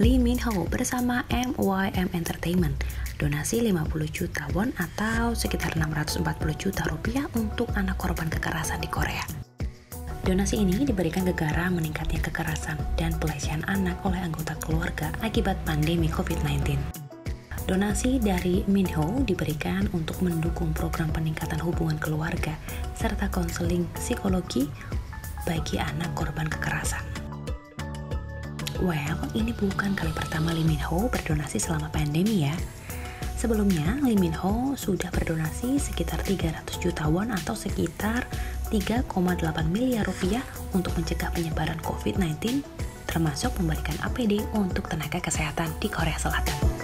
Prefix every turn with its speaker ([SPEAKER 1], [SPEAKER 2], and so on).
[SPEAKER 1] Lee Min Ho bersama MYM Entertainment donasi 50 juta won atau sekitar 640 juta rupiah untuk anak korban kekerasan di Korea. Donasi ini diberikan gara-gara meningkatnya kekerasan dan pelecehan anak oleh anggota keluarga akibat pandemi COVID-19. Donasi dari Min Ho diberikan untuk mendukung program peningkatan hubungan keluarga serta konseling psikologi bagi anak korban kekerasan. Well, ini bukan kali pertama Lee Min Ho berdonasi selama pandemi ya. Sebelumnya, Lee Min Ho sudah berdonasi sekitar 300 juta won atau sekitar 3,8 miliar rupiah untuk mencegah penyebaran COVID-19, termasuk memberikan APD untuk tenaga kesehatan di Korea Selatan.